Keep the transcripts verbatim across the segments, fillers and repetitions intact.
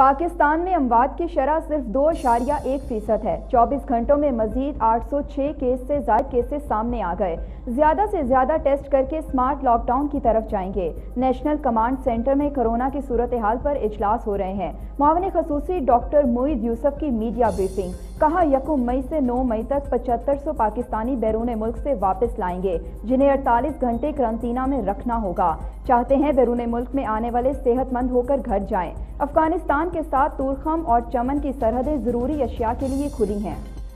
पाकिस्तान में अमवात की शरह सिर्फ दो अशारिया एक फीसद है। चौबीस घंटों में मजीद आठ सौ छह केस से ज्यादा केसेस सामने आ गए। ज्यादा से ज्यादा टेस्ट करके स्मार्ट लॉकडाउन की तरफ जाएंगे। नेशनल कमांड सेंटर में कोरोना की सूरत हाल पर इजलास हो रहे हैं। मुआविन खसूसी डॉक्टर मोईद यूसुफ की मीडिया ब्रीफिंग। कहा यकम मई से नौ मई तक पचहत्तर सौ पाकिस्तानी बैरून मुल्क से वापस लाएंगे, जिन्हें अड़तालीस घंटे करंतना में रखना होगा। चाहते हैं बैरून मुल्क में आने वाले सेहतमंद होकर घर जाएं। अफगानिस्तान के साथ तूरखम और चमन की सरहदें जरूरी अशिया के लिए खुली हैं।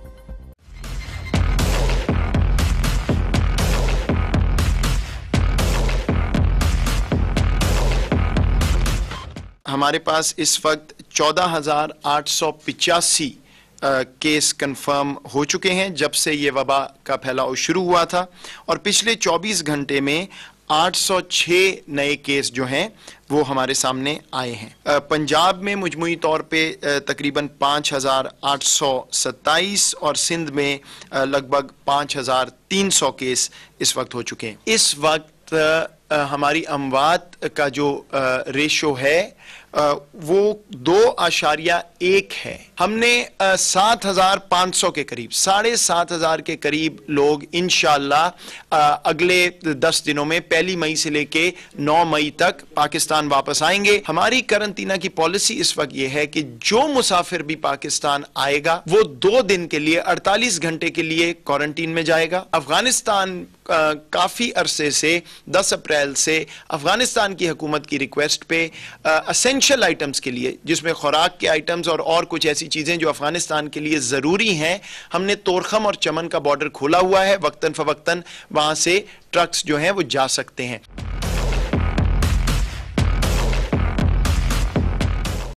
हमारे पास इस वक्त चौदह हजार आठ सौ पिचासी केस कंफर्म हो चुके हैं जब से ये वबा का फैलाव शुरू हुआ था, और पिछले चौबीस घंटे में आठ सौ छह नए केस जो हैं वो हमारे सामने आए हैं। पंजाब में मुजमुई तौर पे तकरीबन पाँच हज़ार आठ सौ सत्ताईस और सिंध में लगभग पाँच हज़ार तीन सौ केस इस वक्त हो चुके हैं। इस वक्त हमारी अमवात का जो रेशो है वो दो आशारिया एक है। हमने सात हजार पाँच सौ के करीब, साढ़े सात हजार के करीब लोग इंशाअल्लाह अगले दस दिनों में पहली मई से लेके नौ मई तक पाकिस्तान वापस आएंगे। हमारी करंतना की पॉलिसी इस वक्त ये है कि जो मुसाफिर भी पाकिस्तान आएगा वो दो दिन के लिए अड़तालीस घंटे के लिए क्वारंटीन में जाएगा। अफगानिस्तान आ, काफी अरसे से दस अप्रैल से अफगानिस्तान की हुकूमत की रिक्वेस्ट पे असेंशियल आइटम्स के लिए, जिसमें खुराक के आइटम्स और और कुछ ऐसी चीजें जो अफगानिस्तान के लिए जरूरी हैं, हमने तोरखम और चमन का बॉर्डर खोला हुआ है। वक्तन फवक्तन वहां से ट्रक्स जो हैं वो जा सकते हैं।